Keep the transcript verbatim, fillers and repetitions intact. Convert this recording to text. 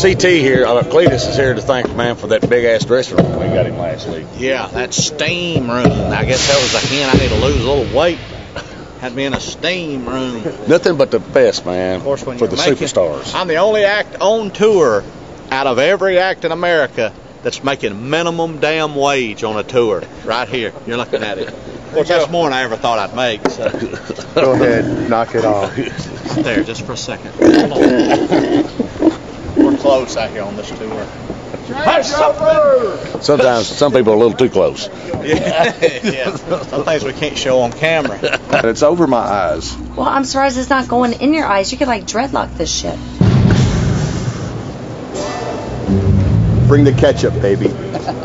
C T here, uh, Cledus is here to thank man for that big ass dressing room we got him last week. Yeah, that steam room. I guess that was a hint I need to lose a little weight. Had me in a steam room. Nothing but the best, man, of course, when for you're the making, superstars. I'm the only act on tour out of every act in America that's making minimum damn wage on a tour. Right here, you're looking at it. Of course, that's more than I ever thought I'd make. So. Go ahead, knock it off. There, just for a second. Hold on. We're close out here on this tour. Sometimes some people are a little too close. Yeah, yeah. Some things we can't show on camera. And it's over my eyes. Well, I'm surprised it's not going in your eyes. You could like dreadlock this shit. Bring the ketchup, baby.